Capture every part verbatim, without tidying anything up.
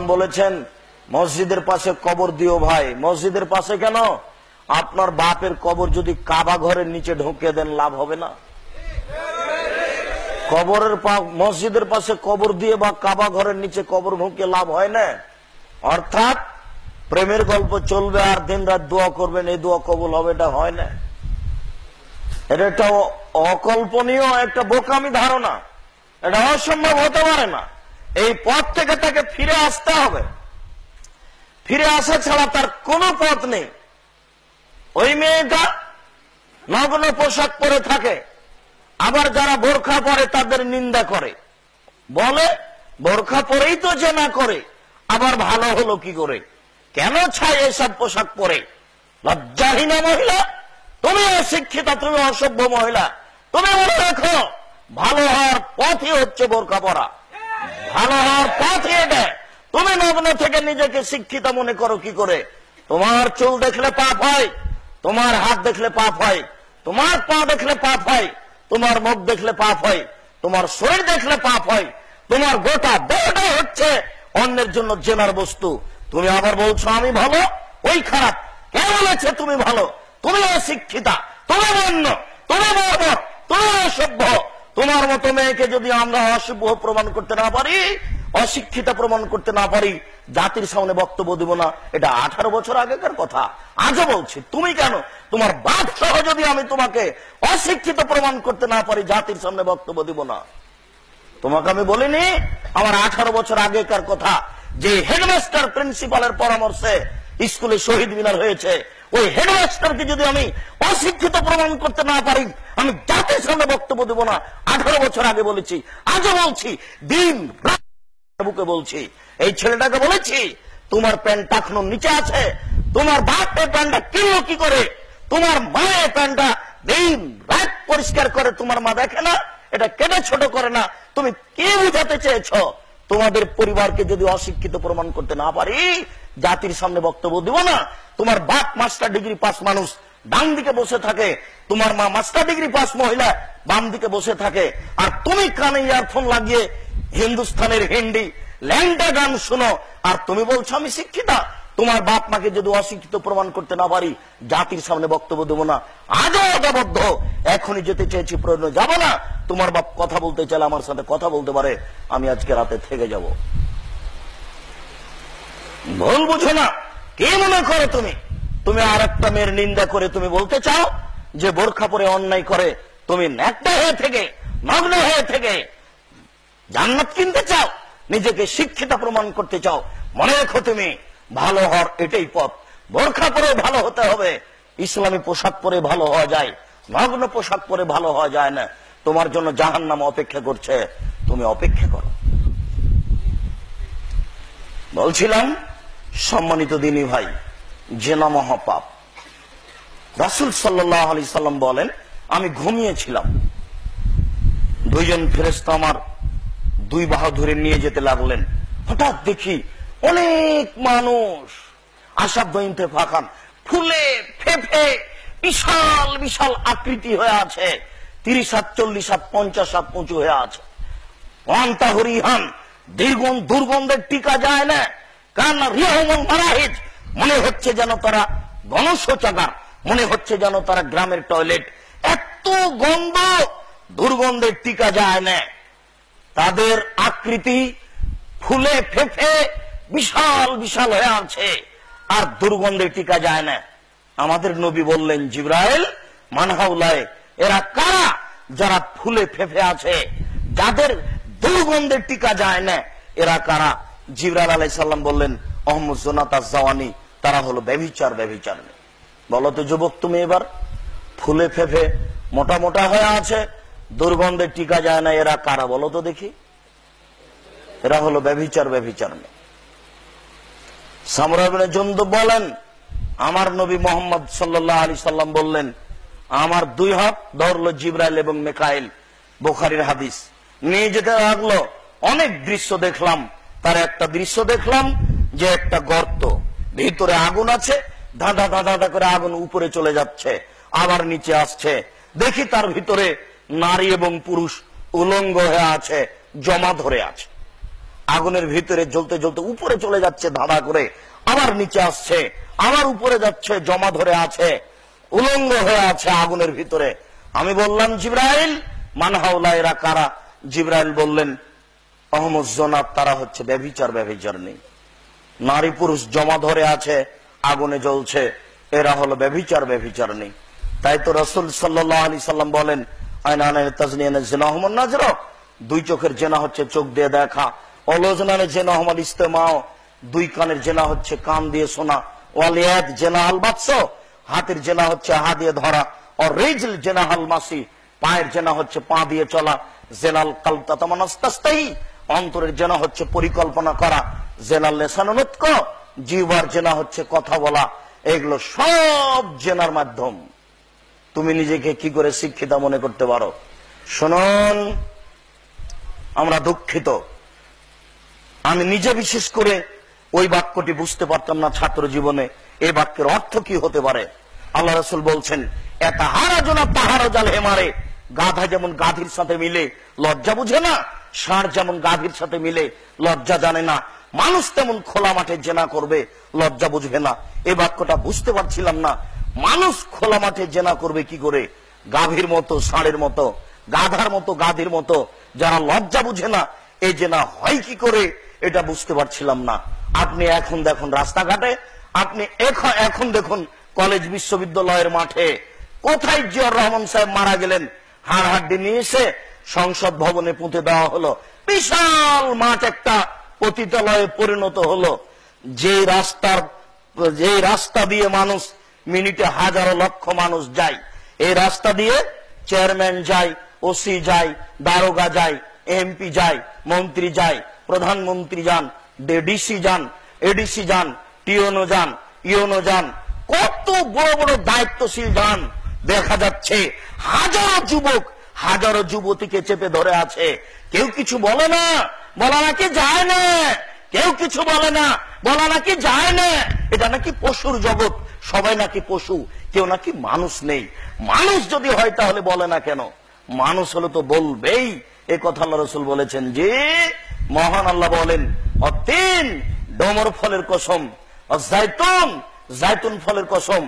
বলেছেন মসজিদের পাশে কবর দিও ভাই। মসজিদের পাশে কেন? আপনার বাপের কবর যদি কাবা ঘরের নিচে ঢুকিয়ে দেন লাভ হবে না? কবরের মসজিদের পাশে কবর দিয়ে বা কাবা ঘরের নিচে কবর ঢুকিয়ে লাভ হয় না। অর্থাৎ প্রেমের গল্প চলবে আর দিন রাত দোয়া করবেন, এই দোয়া কবুল হবে, এটা হয় না। এটা একটা অকল্পনীয় একটা বোকামি ধারণা, এটা অসম্ভব হতে পারে না। এই পথ থেকে তাকে ফিরে আসতে হবে, ফিরে আসা ছাড়া তার কোনো পথ নেই। ওই মেয়েটা নগ্ন পোশাক পরে থাকে, আবার যারা বোরখা পরে তাদের নিন্দা করে, বলে বোরখা পরেই তো জেনা করে, আবার ভালো হলো কি করে? কেন ছাই এসব পোশাক পরে? লজ্জাহীনা মহিলা, তুমি অশিক্ষিতা, তুমি অসভ্য মহিলা। তুমি মনে রাখো, ভালো হওয়ার পথই হচ্ছে বোরখা পরা, ভালো হওয়ার পথই এটা। তুমি নগ্ন থেকে নিজেকে শিক্ষিত মনে করো কি করে? তোমার চুল দেখলে পাপ হয়, তোমার হাত দেখলে পাপ হয়, তোমার পা দেখলে পাপ হয়, তোমার মুখ দেখলে পাপ হয়, তোমার শরীর দেখলে পাপ হয়, তোমার গোটা দেহটা হচ্ছে অন্যের জন্য জেনার বস্তু। তুমি আবার বলছো আমি ভালো, ওই খারাপ। কে বলেছে তুমি ভালো? তুমি অশিক্ষিতা, তুমি অন্য, তুমি বর্ব, তুমি অসভ্য। তোমার মতো মেয়েকে যদি আমরা অসভ্য প্রমাণ করতে না পারি, অশিক্ষিত প্রমাণ করতে না পারি, জাতির সামনে বক্তব্য দিব না। এটা আঠারো বছর আগেকার কথা, আজও বলছি। তুমি কেন? তোমার বাপ সহ যদি আমি তোমাকে অশিক্ষিত প্রমাণ করতে না পারি, জাতির সামনে বক্তব্য দিব না। তোমাকে আমি বলিনি আমার আঠারো বছর আগেকার কথা, যে হেডমাস্টার প্রিন্সিপালের পরামর্শে স্কুলে শহীদ মিনার হয়েছে, ওই হেডমাস্টারকে যদি আমি অশিক্ষিত প্রমাণ করতে না পারি, আমি জাতির সামনে বক্তব্য দেব না। আঠারো বছর আগে বলেছি, আজও বলছি, দিন বুকে বলছি। এই ছেলেটাকে বলেছি তোমার প্যান্টটা এখনো নিচে আছে, তোমার বাপের প্যান্টটা কিনলো কি করে? তোমার মায়ের প্যান্টটা দিন রাত পরিষ্কার করে, তোমার মা দেখে না? এটা কেটে ছোট করে না? তুমি কি বুঝাতে চেয়েছ? তোমাদের পরিবারকে যদি অশিক্ষিত প্রমাণ করতে না পারি, জাতির সামনে বক্তব্য দিব না। তোমার বাপ মাস্টার ডিগ্রি পাস মানুষ, ডান দিকে বসে থাকে, তোমার মা মাস্টার ডিগ্রি পাস মহিলা, বাম দিকে বসে থাকে, আর তুমি কানে ইয়ারফোন লাগিয়ে হিন্দুস্তানের হিন্দি ল্যাংটা গান শুনো, আর তুমি বলছো আমি শিক্ষিতা। তোমার বাপ মাকে যদি অশিক্ষিত প্রমাণ করতে না পারি, জাতির সামনে বক্তব্য দেবো না। আজও অদাবদ্ধ, এখনই যেতে চেয়েছি, প্রয়োজন যাবো না। তোমার বাপ কথা বলতে চাইলে আমার সাথে কথা বলতে পারে, আমি আজকে রাতে থেকে যাব। ভুল বুঝো না। কে মনে করো তুমি? তুমি আর একটা মেয়ের নিন্দা করে তুমি বলতে চাও যে বোরখা পরে অন্যায় করে, তুমি ন্যাকড়া হয়ে থেকে, নগ্ন হয়ে থেকে জান্নাত কিনতে চাও, নিজেকে শিক্ষিত প্রমাণ করতে চাও। মনে রেখো, তুমি ভালো হওয়ার এটাই পথ। বোরখা পরে ভালো হতে হবে, ইসলামী পোশাক পরে ভালো হওয়া যায়, নগ্ন পোশাক পরে ভালো হওয়া যায় না। তোমার জন্য জাহান্নাম অপেক্ষা করছে, তুমি অপেক্ষা করো। বলছিলাম সম্মানিত দিনী ভাই, জেনা মহাপাপ। রাসূল সাল্লাল্লাহু আলাইহি সাল্লাম বলেন, আমি ঘুমিয়েছিলাম, দুইজন ফেরেশতা আমার দুই বাহু ধরে নিয়ে যেতে লাগলেন। হঠাৎ দেখি অনেক মানুষ, আসাধ্য ইন্তেফাকান, ফুলে ফেফে বিশাল বিশাল আকৃতি হয়ে আছে, তিরিশ হাত, চল্লিশ হাত, পঞ্চাশ হাত উঁচু হয়ে আছে। অন্তাহরিহান, দীর্ঘন দুর্গন্ধের টিকা যায় না। কারণ রিয়াহুমুল মারাহিজ, মনে হচ্ছে যেন তারা গণশৌচাগার, মনে হচ্ছে যেন তারা গ্রামের টয়লেট। এত গন্ধ, দুর্গন্ধের টিকা যায় না। তাদের আকৃতি ফুলে ফেফে বিশাল বিশাল হয়ে আছে, আর দুর্গন্ধের টিকা যায় না। আমাদের নবী বললেন, জিবরাইল, মানহাউলায়, এরা কারা? যারা ফুলে ফেফে আছে, যাদের দুর্গন্ধের টিকা যায় না, এরা কারা? জিবরাইল আলাইহিস সালাম বললেন, আহমদ জোনাত আজ-জাওয়ানি, তারা হলো ব্যভিচার ব্যভিচার। বলো তো যুবক, তুমি এবার ফুলে ফেফে মোটা মোটা হয়ে আছে, দুর্গন্ধের টিকা যায় না, এরা কারা বলো তো দেখি? এরা হলো ব্যভিচার ব্যভিচার মেয়ে। সামরা ইবনে জুনদুব বলেন, আমার নবী মুহাম্মদ সাল্লাল্লাহু আলাইহি সাল্লাম বললেন, আমার দুই হাত ধরলো জিবরাইল এবং মিকাইল। বুখারীর হাদিস। নিয়ে যেতে লাগলো, অনেক দৃশ্য দেখলাম। তার একটা দৃশ্য দেখলাম যে একটা গর্ত, ভিতরে আগুন আছে, ধাঁধা ধাঁধা করে আগুন উপরে চলে যাচ্ছে, আবার নিচে আসছে। দেখি তার ভিতরে নারী এবং পুরুষ উলঙ্গ হয়ে আছে, জমা ধরে আছে। আগুনের ভিতরে জ্বলতে জ্বলতে উপরে চলে যাচ্ছে ধাঁধা করে, আবার নিচে আসছে, আবার উপরে যাচ্ছে, জমা ধরে আছে, উলঙ্গ হয়ে আছে আগুনের ভিতরে। আমি বললাম জিবরাইল মান হাওলা, এরা কারা? জিবরাইল বললেন আহমদ জোনাব, তারা হচ্ছে ব্যভিচার ব্যভিচার নেই, নারী পুরুষ জমা ধরে আছে, আগুনে জ্বলছে, এরা হলো ব্যভিচার ব্যভিচার নেই। তাই তো রাসূল সাল্লাল্লাহু আলাইহি সাল্লাম বলেন আইনানের তাজনিয়ানের জিনা হুমুন নাজর, দুই চোখের জেনা হচ্ছে চোখ দিয়ে দেখা, অলজনানের জেনা হুমাল ইস্তেমাও, দুই কানের জেনা হচ্ছে কান দিয়ে শোনা, ওয়ালিয়াত জেনা হাল বাৎস, হাতের জেনা হচ্ছে হা দিয়ে ধরা, আর রিজল জেনা হাল মাসি, পায়ের জেনা হচ্ছে পা দিয়ে চলা, জেনাল কালতা তামানাস্তাস্তাই, অন্তরের জেনা হচ্ছে পরিকল্পনা করা, জেনাল লেসানুৎক, জিহ্বার জেনা হচ্ছে কথা বলা। এগুলো সব জেনার মাধ্যম। তুমি নিজেকে কি করে শিক্ষিতা মনে করতে পারো? শুনুন, আমরা দুঃখিত, আমি নিজে বিশেষ করে ওই বাক্যটি বুঝতে পারতাম না ছাত্র জীবনে, এই বাক্যের অর্থ কি হতে পারে। আল্লাহ রাসূল বলছেন এতাহারা জনা তাহারা জাল হেমারে, গাধা যেমন গাধীর সাথে মিলে লজ্জা বুঝে না, ষাঁড় যেমন গাধীর সাথে মিলে লজ্জা জানে না, মানুষ তেমন খোলা মাঠে জেনা করবে, লজ্জা বুঝবে না। এই বাক্যটা বুঝতে পারছিলাম না, মানুষ খোলা মাঠে জেনা করবে কি করে? গাভীর মতো, ষাঁড়ের মতো, গাধার মতো, গাধীর মতো, যারা লজ্জা বুঝে না, এই জেনা হয় কি করে এটা বুঝতে পারছিলাম না। আপনি এখন দেখুন রাস্তাঘাটে, আপনি এখন দেখুন কলেজ বিশ্ববিদ্যালয়ের মাঠে, কোথায় জিয়াউর রহমান সাহেব মারা গেলেন, হাড় হাড্ডি নিয়ে এসে সংসদ ভবনে পুঁতে দেওয়া হলো, বিশাল মাঠ একটা পতিতালয়ে পরিণত হলো। যে রাস্তার যে রাস্তা দিয়ে মানুষ মিনিটে হাজারো লক্ষ মানুষ যায়, এই রাস্তা দিয়ে চেয়ারম্যান যায়, ওসি যায়, দারোগা যায়, এমপি যায়, মন্ত্রী যায়, প্রধানমন্ত্রী যান, ডিসি যান, এডিসি যান, টিওনো যান, ইওনো যান, কত বড় বড় দায়িত্বশীল যান। দেখা যাচ্ছে হাজারো যুবক, হাজারো যুবতীকে চেপে ধরে আছে, কেউ কিছু বলে না, বলা নাকি যায় না, কেউ কিছু বলে না, বলা নাকি যায় না। এটা নাকি পশুর জগৎ, সবাই নাকি পশু, কেউ নাকি মানুষ নেই। মানুষ যদি হয় তাহলে বলে না কেন? মানুষ হলে তো বলবেই। এই কথা আল্লাহ রাসূল বলেছেন যে, মহান আল্লাহ বলেন অতিন, ডমর ফলের কসম, জাইতুন, জাইতুন ফলের কসম,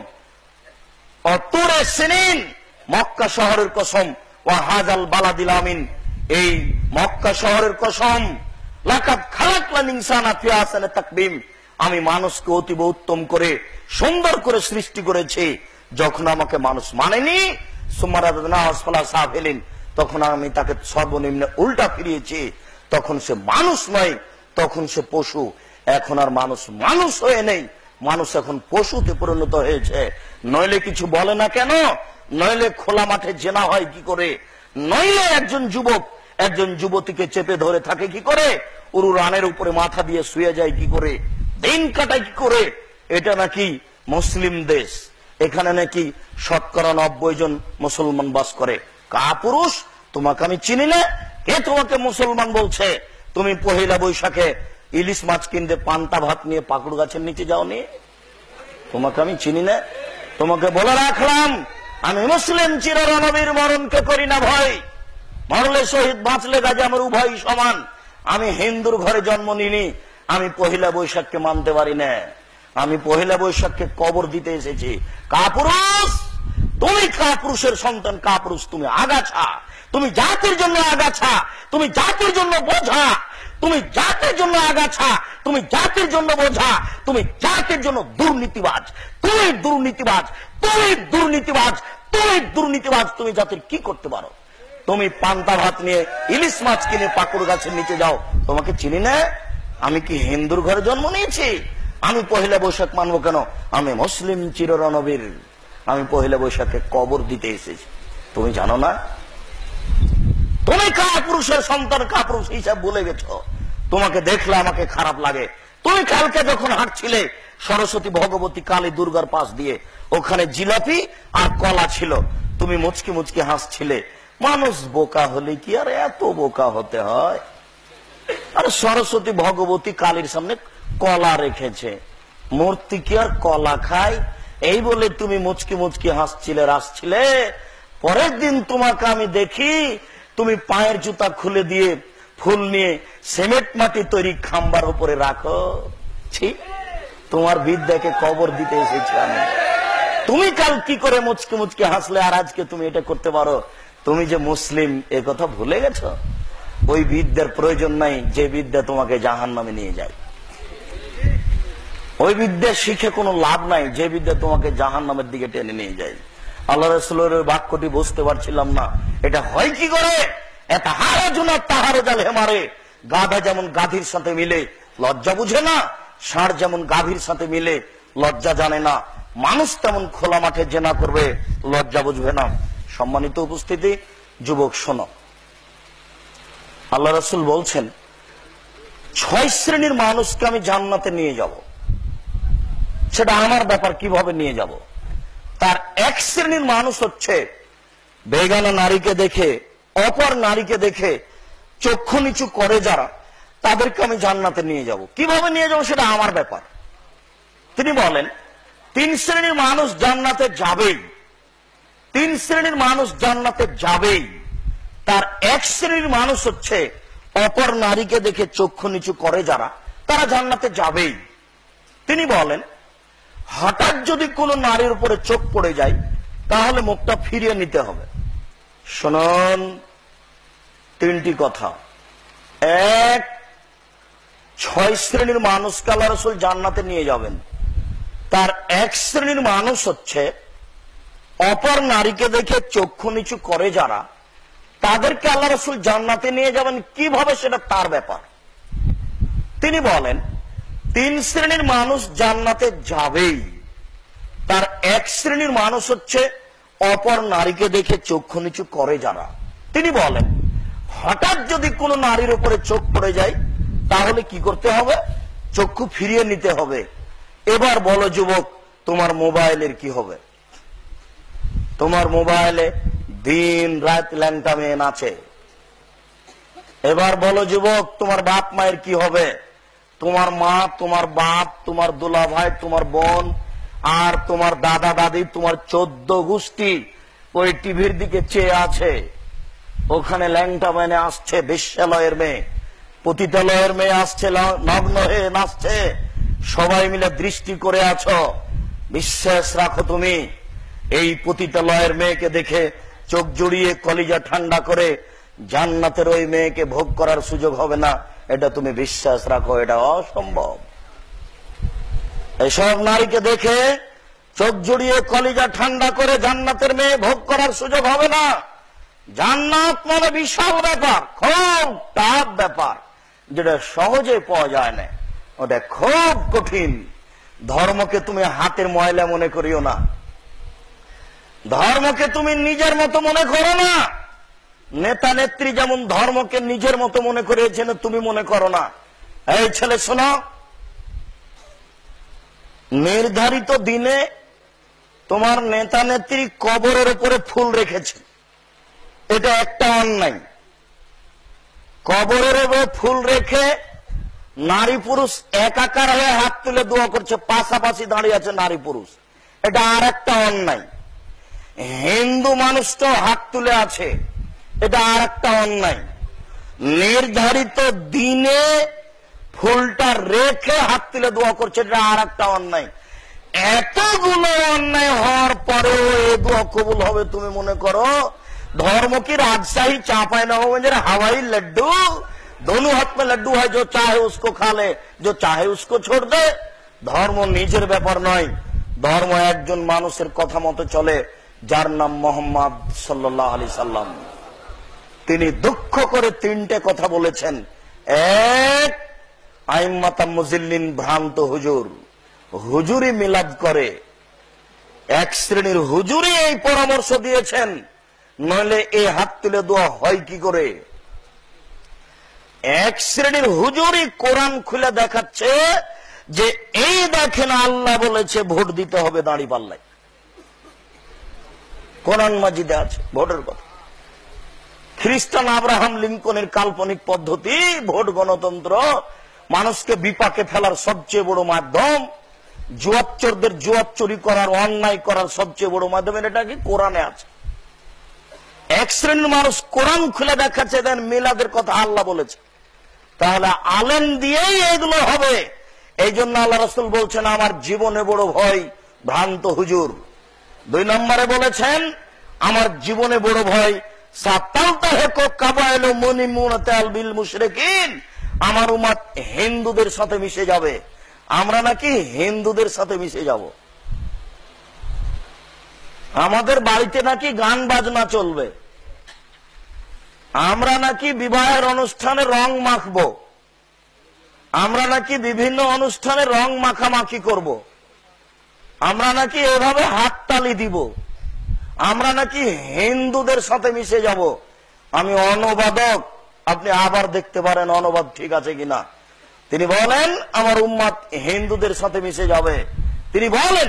অতুরে সিনিন, মক্কা শহরের কসম, ওয়া হাজাল বালাদিল আমিন, এই মক্কা শহরের কসম, লাকাদ খালাকনাল ইনসানা ফি আহসানি তাকবীম, আমি মানুষকে অতীব উত্তম করে সুন্দর করে সৃষ্টি করেছি। যখন আমাকে মানুষ মানেনি, সুমারাদনা আসফালা সাফিলিন, তখন আমি তাকে সর্বনিম্নে উল্টা ফিরিয়েছি, তখন সে মানুষ নয়, তখন সে পশু। এখন আর মানুষ মানুষ হয়ে নেই, মানুষ এখন পশুতে পরিণত হয়েছে। নইলে কিছু বলে না কেন? নইলে খোলা মাঠে জেনা হয় কি করে? নইলে একজন যুবক একজন যুবতীকে চেপে ধরে থাকে কি করে? উরু রানের উপরে মাথা দিয়ে শুয়ে যায় কি করে? দিন কাটায় কি করে? এটা নাকি মুসলিম দেশ, এখানে নাকি শতকরা নব্বই জন মুসলমান বাস করে। কাপুরুষ, তোমাকে আমি চিনি না, কে তোমাকে মুসলমান বলছে? তুমি পহেলা বৈশাখে ইলিশ মাছ কিনতে পান্তা ভাত নিয়ে পাকুড় গাছের নিচে যাওনি? তোমাকে আমি চিনি না। তোমাকে বলে রাখলাম, আমি মুসলিম চিররণবীর, মরণকে করি না ভয়, মরলে শহীদ, বাঁচলে গাজী, আমার উভয় সমান। আমি হিন্দুর ঘরে জন্ম নিনি, আমি পহেলা বৈশাখকে মানতে পারি না, আমি পহেলা বৈশাখকে কবর দিতে এসেছি। কাপুরুষ, তুমি কাপুরুষের সন্তান, কাপুরুষ, তুমি আগাছা, তুমি জাতির জন্য আগাছা, তুমি জাতির জন্য বোঝা, তুমি জাতির জন্য আগাছা, তুমি জাতির জন্য বোঝা, তুমি জাতির জন্য দুর্নীতিবাজ, তুমি দুর্নীতিবাজ, তুমি দুর্নীতিবাজ, তুমি দুর্নীতিবাজ। তুমি জাতির কি করতে পারো? তুমি পান্তা ভাত নিয়ে ইলিশ মাছ কিনে পাকুড় গাছের নিচে যাও। তোমাকে চিনি না? আমি কি হিন্দুর ঘরে জন্ম নিয়েছি? আমি পহেলা বৈশাখ মানবো কেন? আমি মুসলিম চিররণবীর, আমি পহেলা বৈশাখে কবর দিতে এসেছি। তুমি জানো না? তুমি কাপুরুষের সন্তান, কাপুরুষ হিসাব ভুলে গেছো। তোমাকে দেখলে আমাকে খারাপ লাগে। তুমি কালকে যখন হাঁটছিলে সরস্বতী, ভগবতী, কালী, দুর্গার পাশ দিয়ে, ওখানে জিলাপি আর কলা ছিল, তুমি মুচকি মুচকি হাসছিলে। মানুষ বোকা হলে কি আর এত বোকা হতে হয়? আর সরস্বতী, ভগবতী, কালীর সামনে কলা রেখেছে, মূর্তি কি আর কলা খায়? এই বলে তুমি মুচকি মুচকি হাসছিলে, রাসছিলে। পরের দিন তোমাকে আমি দেখি, তুমি পায়ের জুতা খুলে দিয়ে ফুল নিয়ে সিমেন্ট মাটি তৈরি খাম্বার উপরে রাখো। ঠিক তোমার বিদ্যাকে কবর দিতে এসেছি আমি। তুমি কাল কি করে মুচকে মুচকে হাসলে আর আজকে তুমি এটা করতে পারো? তুমি যে মুসলিম এ কথা ভুলে গেছো? ওই বিদ্যার প্রয়োজন নাই যে বিদ্যা তোমাকে জাহান্নামে নিয়ে যায়। ওই বিদ্যা শিখে কোনো লাভ নাই যে বিদ্যা তোমাকে জাহান্নামের দিকে টেনে নিয়ে যায়। আল্লাহ রাসূলের ওই বাক্যটি বুঝতে পারছিলাম না, এটা হয় কি করে? এটা হারে জুনা তাহারে জাল হেমারে, গাধা যেমন গাধীর সাথে মিলে লজ্জা বুঝে না, ষাঁড় যেমন গাভীর সাথে মিলে লজ্জা জানে না, মানুষ তেমন খোলা মাঠে জেনা করবে লজ্জা বুঝবে না। সম্মানিত উপস্থিতি, যুবক শোনো, আল্লাহ রাসূল বলছেন ছয় শ্রেণীর মানুষকে আমি জান্নাতে নিয়ে যাব। সেটা আমার ব্যাপার, কিভাবে নিয়ে যাব? তার এক শ্রেণীর মানুষ হচ্ছে বেগানা নারীকে দেখে, অপর নারীকে দেখে চক্ষু নিচু করে যারা, তাদেরকে আমি জান্নাতে নিয়ে যাব। কিভাবে নিয়ে যাব সেটা আমার ব্যাপার। তিনি বলেন তিন শ্রেণীর মানুষ জান্নাতে যাবেই, তিন শ্রেণীর মানুষ জান্নাতে যাবেই। তার এক শ্রেণীর মানুষ হচ্ছে অপর নারীকে দেখে চক্ষু নিচু করে যারা, তারা জান্নাতে যাবেই। তিনি বলেন হঠাৎ যদি কোনো নারীর উপরে চোখ পড়ে যায় তাহলে মুখটা ফিরিয়ে নিতে হবে। শুনুন তিনটি কথা। এক, ছয় শ্রেণীর মানুষকে আল্লাহ রাসূল জান্নাতে নিয়ে যাবেন। তার এক শ্রেণীর মানুষ হচ্ছে অপর নারীকে দেখে চক্ষু নিচু করে যারা, তাদেরকে আল্লাহ রাসূল জান্নাতে নিয়ে যাবেন। কিভাবে সেটা তার ব্যাপার। তিনি বলেন তিন শ্রেণীর মানুষ জান্নাতে যাবেই। তার এক শ্রেণীর মানুষ হচ্ছে অপর নারীকে দেখে চক্ষু নিচু করে যারা। তিনি বলেন হঠাৎ যদি কোনো নারীর উপরে চোখ পড়ে যায় তাহলে কি করতে হবে? চক্ষু ফিরিয়ে নিতে হবে। এবার বলো যুবক, তোমার মোবাইলের কি হবে? তোমার মোবাইলে দিন রাত ল্যাংটা মেয়ে নাচে। এবার বলো যুবক, তোমার বাপ মায়ের কি হবে? তোমার মা, তোমার বাপ, তোমার দুলা ভাই, তোমার বোন আর তোমার দাদা দাদি, তোমার চোদ্দ গোষ্ঠী ওই টিভির দিকে চেয়ে আছে। ওখানে ল্যাংটা মেনে আসছে, বেশ্যালয়ের মেয়ে, পতিতালয়ের মেয়ে আসছে, নগ্ন হয়ে নাচছে। সবাই মিলে দৃষ্টি করে আছো। বিশ্বাস রাখো, তুমি এই পতিতালয়ের মেয়েকে দেখে চোখ জুড়িয়ে কলিজা ঠান্ডা করে জান্নাতের ওই মেয়েকে ভোগ করার সুযোগ হবে না। এটা তুমি বিশ্বাস রাখো, এটা অসম্ভব। এসব নারীকে দেখে চোখ জুড়িয়ে কলিজা ঠান্ডা করে জান্নাতের মেয়ে ভোগ করার সুযোগ হবে না। জান্নাত মানে বিশাল ব্যাপার, খুব টাফ ব্যাপার, যেটা সহজে পাওয়া যায় না, ওটা খুব কঠিন। ধর্মকে তুমি হাতের ময়লা মনে করিও না, ধর্মকে তুমি নিজের মতো মনে করো না। নেতা নেত্রী যেমন ধর্মকে নিজের মতো মনে করেছেন, তুমি মনে করো না। এই ছেলে শোনো, নির্ধারিত দিনে তোমার নেতা নেত্রী কবরের উপরে ফুল রেখেছে, এটা একটা অন্যায়। কবরের উপরে ফুল রেখে নারী পুরুষ একাকার হয়ে হাত তুলে দোয়া করছে, পাশাপাশি দাঁড়িয়ে আছে নারী পুরুষ, এটা আর একটা অন্যায়। হিন্দু মানুষটাও হাত তুলে আছে, এটা আর একটা অন্যায়। নির্ধারিত দিনে ফুলটা রেখে হাত তুলে দোয়া করছে, এটা আর একটা অন্যায়। এতগুলো অন্যায় হওয়ার পরেও এই দোয়া কবুল হবে তুমি মনে করো? धर्म की राजशाही चापाई नवाबगंज हवाई लड्डू, दोनों हाथ में लड्डू है, जो चाहे उसको खा ले, जो चाहे उसको छोड़ दे। धर्म निजेर ব্যাপার নয়, ধর্ম একজন মানুষের কথা মতো চলে, যার নাম মোহাম্মদ সাল্লাল্লাহু আলাইহি সাল্লাম। তিনি দুঃখ করে তিনটে কথা বলেছেন। এক, আইম্মাতাম মুজিল্লিন, ভ্রান্ত হুজুর, হুজুরি মিলাদ করে। এক শ্রেণীর হুজুরি এই পরামর্শ দিয়েছেন, নইলে এই হাত তুলে দোয়া হয় কি করে। এক শ্রেণীর হুজুরি কোরআন খুলে দেখাচ্ছে যে এই দেখেন আল্লাহ বলেছে ভোট দিতে হবে দাঁড়িপাল্লায়, কোরআন মাজিদে আছে ভোটের কথা। খ্রিস্টান আব্রাহাম লিঙ্কনের কাল্পনিক পদ্ধতি ভোট গণতন্ত্র, মানুষকে বিপাকে ফেলার সবচেয়ে বড় মাধ্যম, জুয়াচ্চরদের জুয়া চুরি করার, অন্যায় করার সবচেয়ে বড় মাধ্যম, এটা কি কোরআনে আছে। এক শ্রেণীর মানুষ কোরআন খুলে দেখাচ্ছে দেন মিলাদের কথা আল্লাহ বলেছে, তাহলে আলেম দিয়েই এগুলো হবে। এই জন্য আল্লাহ রাসূল বলছেন আমার জীবনে বড় ভয় ভ্রান্ত হুজুর। দুই নম্বরে বলেছেন আমার জীবনে বড় ভয় আমার উম্মত হিন্দুদের সাথে মিশে যাবে। আমরা নাকি হিন্দুদের সাথে মিশে যাব, আমাদের বাড়িতে নাকি গান বাজনা চলবে, আমরা নাকি বিবাহের অনুষ্ঠানে রং মাখবো, আমরা নাকি বিভিন্ন অনুষ্ঠানে রং মাখামাখি করব, আমরা নাকি এভাবে হাততালি দিব, আমরা নাকি হিন্দুদের সাথে মিশে যাব। আমি অনুবাদক, আপনি আবার দেখতে পারেন অনুবাদ ঠিক আছে কিনা। তিনি বলেন আমার উম্মত হিন্দুদের সাথে মিশে যাবে। তিনি বলেন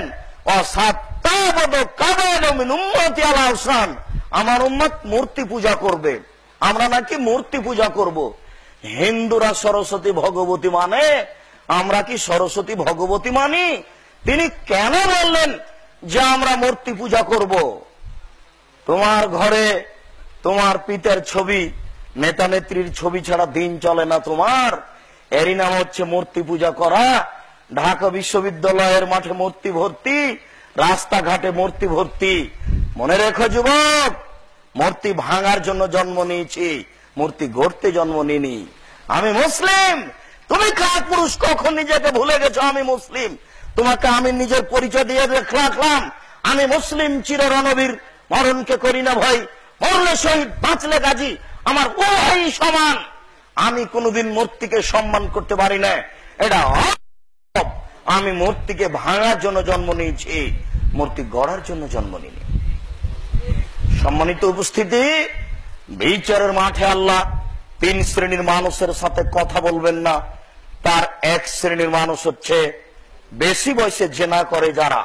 আমার উম্মত মূর্তি পূজা করবে, আমরা নাকি মূর্তি পূজা করব। হিন্দুরা সরস্বতী ভগবতী মানে, আমরা কি সরস্বতী ভগবতী মানি? তিনি কেন বললেন যে আমরা মূর্তি পূজা করব? তোমার ঘরে তোমার পিতার ছবি, নেতা নেত্রীর ছবি ছাড়া দিন চলে না তোমার, এরই নাম হচ্ছে মূর্তি পূজা করা। ঢাকা বিশ্ববিদ্যালয়ের মাঠে মূর্তি ভর্তি, রাস্তাঘাটে মূর্তি ভর্তি। মনে রেখো যুবক, মূর্তি ভাঙার জন্য জন্ম নিয়েছি, মূর্তি গড়তে জন্ম নিনি। আমি মুসলিম। তুমি কাক পুরুষ কখন নিজেকে ভুলে গেছো? আমি মুসলিম। তোমাকে আমি নিজের পরিচয় দিয়ে রাখলাম, আমি মুসলিম চির রণবীর, মরণকে করি না ভয়, মরলে শহীদ বাঁচলে গাজী, আমার উভয়ই সমান। আমি কোনদিন মূর্তিকে সম্মান করতে পারি না, এটা আমি মূর্তিকে ভাঙার জন্য জন্ম নিয়েছি, মূর্তি গড়ার জন্য জন্ম নিনি। সম্মানিত উপস্থিতি, বিচারের মাঠে আল্লাহ তিন শ্রেণীর মানুষের সাথে কথা বলবেন না। তার এক শ্রেণীর মানুষ হচ্ছে বেশি বয়সে জেনা করে যারা,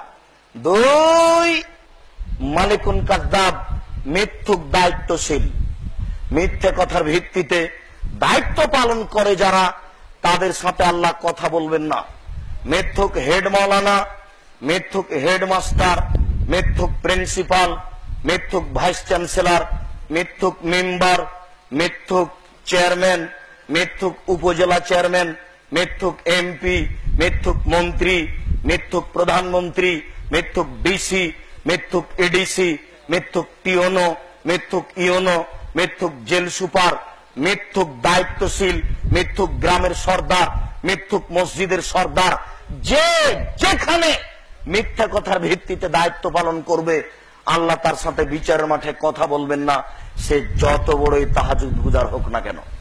দুই মালিকুন কাযযাব মিথ্যুক দায়িত্বশীল, মিথ্যে কথার ভিত্তিতে দায়িত্ব পালন করে যারা, তাদের সাথে আল্লাহ কথা বলবেন না। মিথ্যুক হেড মাওলানা, মিথ্যুক হেডমাস্টার, মিথ্যুক প্রিন্সিপাল, মিথ্যুক ভাইস চ্যান্সেলর, মিথ্যুক মেম্বার, মিথ্যুক চেয়ারম্যান, মিথ্যুক উপজেলা চেয়ারম্যান, মিথ্যুক এমপি, মিথ্যুক মন্ত্রী, মিথ্যুক প্রধানমন্ত্রী, মিথ্যুক ডিসি, মিথ্যুক এডিসি, মিথ্যুক টিওনো, মিথ্যুক ইওনো, মিথ্যুক জেল সুপার, মিথ্যুক দায়িত্বশীল, মিথ্যুক গ্রামের সর্দার, মিথ্যুক মসজিদের সর্দার, যে যেখানে মিথ্যা কথার ভিত্তিতে দায়িত্ব পালন করবে, আল্লাহ তার সাথে বিচারের মাঠে কথা বলবেন না, সে যত বড়ই তাহাজ্জুদ গুজার হোক না কেন।